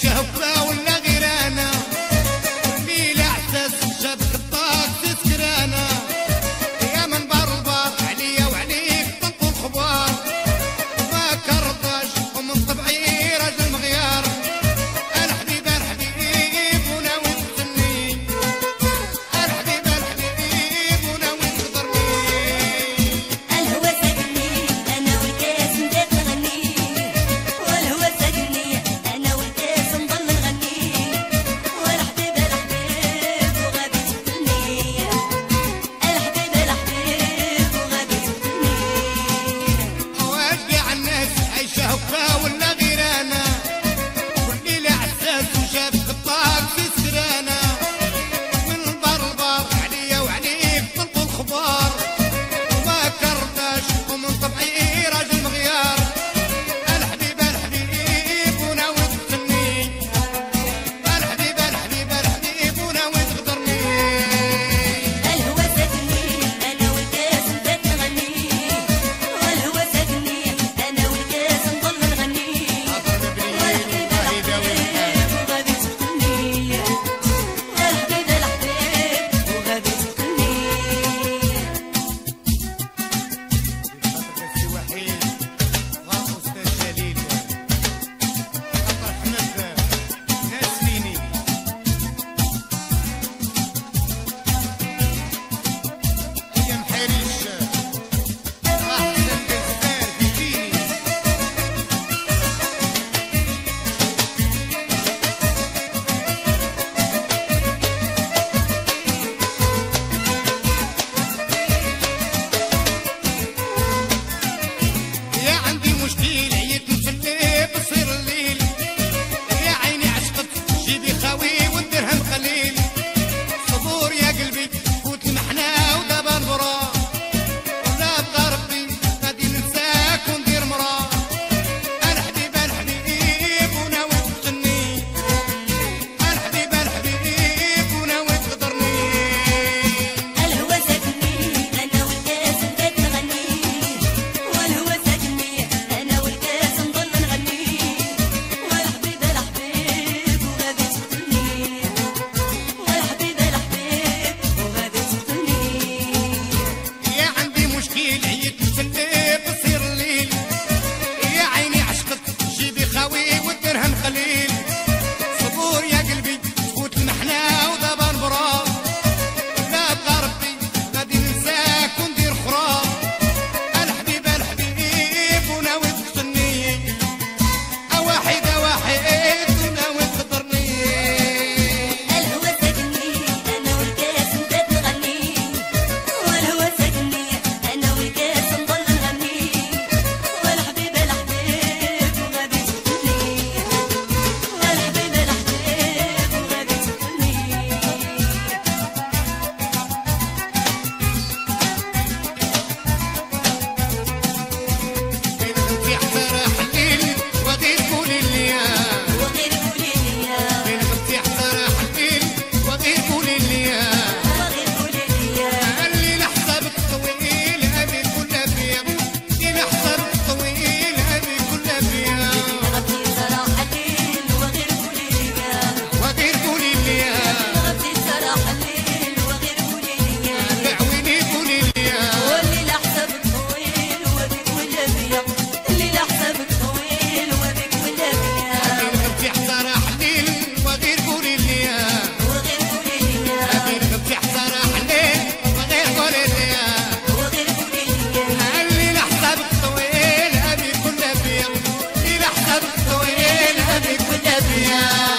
شهفة ولا غيرانا اللي الإحساس جاب خطاك تسكرانا يا من بربر عليا وعليك تنقل خبار وما كرضاش ومن طبعي راجل مغيار الحبيب الحبيب وناوي تغني الحبيب الحبيب وناوي تقدرني الهوى ساقني انا والكاس نبات نغني والهوى ساقني انا والكاس نضل نغني والحبيب الحبيب وغادي تقتلني الحبيب الحبيب وغادي تقتلني واشجع الناس عايشة هفا ولا غيرانا كل الإحساس وجاب خطاك في سكرانا من بربر عليا وعليك تنقل خبار وما كرتاش ومن طبعي راجل مغيار الحبيب الحبيب وناوي تغني الحبيب الحبيب الحبيب وناوي تقدرني الهوى ساقني انا والكاس نبات نغني والهوى ساقني انا والكاس نضل نغني والحبيب الحبيب وغادي تقتلني الحبيب الحبيب وغادي تقتلني سي وحيد أستاذ جليل خاطر حمد ناس فيني يا محريش أحسن جزار في ديني يا عندي مشكل عييت مسلي بصير الليل يا عيني عشقت جيبي خاوي والدرهم قليل صبور يا قلبي فوت المحنة ودابا نبرا ولا بقى ربي غادي ننساك وندير مرا الحبيب الحبيب وناوي تغني الحبيب الحبيب وناوي تقدرني الهوى ساقني انا والكاس نبات نغني والهوى ساقني انا والكاس نضل نغني والحبيب الحبيب وغادي تقتلني والحبيب الحبيب وغادي تقتلني يا عندي مشكل عييت مسلي بصير الليل يا عيني عشقت جيبي خاوي والدرهم قليل صبور يا قلبي تفوت المحنة ودابا نبرا لا بقى ربي غادي ننساك وندير خرا الحبيب الحبيب وناوي تقتلني واحد واحد وناوي تقدرني الهوى ساقني انا والكاس نبات نغني والهوى ساقني انا والكاس نضل نغني والحبيب الحبيب وغادي تقتلني والحبيب الحبيب وغادي تقتلني بين غنتي حسرة حليل وغير قولي لي وغير قولي لي بين غنتي حسرة حليل وغير قولي لي وغير قولي لي اللي لحسابك طويل أبي كلها فيا اللي لحسابك طويل أبي كلها فيا غبتي صراحة الليل وغير قولي لي وغير قولي لي غبتي صراحة الليل وغير قولي لي دعويني قولي لي واللي لحسابك طويل وبك ولا بيا اللي لحسابك طويل وبك ولا بيا بين غنتي حسرة حليل وغير قولي لي وغير قولي لي بين غنتي حسرة حليل وغير قولي لي وغير قولي لي اللي لحسابك طويل أبي كلها فيا اللي لحسابك طويل أبي كلها فيا